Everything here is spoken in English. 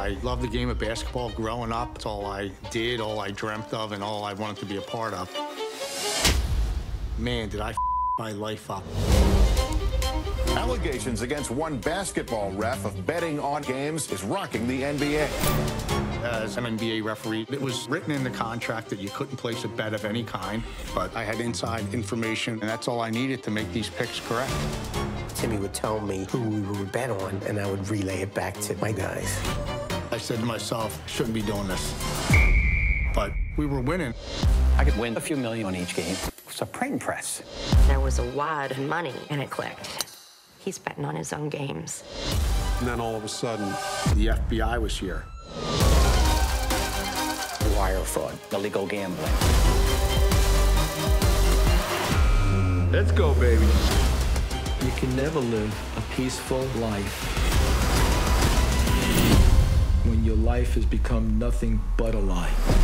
I loved the game of basketball growing up. It's all I did, all I dreamt of, and all I wanted to be a part of. Man, did I my life up. Allegations against one basketball ref of betting on games is rocking the NBA. As an NBA referee, it was written in the contract that you couldn't place a bet of any kind, but I had inside information, and that's all I needed to make these picks correct. Timmy would tell me who we would bet on, and I would relay it back to my guys. I said to myself, I shouldn't be doing this. But we were winning. I could win a few million on each game. It's a printing press. There was a wad of money, and it clicked. He's betting on his own games. And then all of a sudden, The FBI was here. Wire fraud, illegal gambling. let's go, baby. You can never live a peaceful life when your life has become nothing but a lie.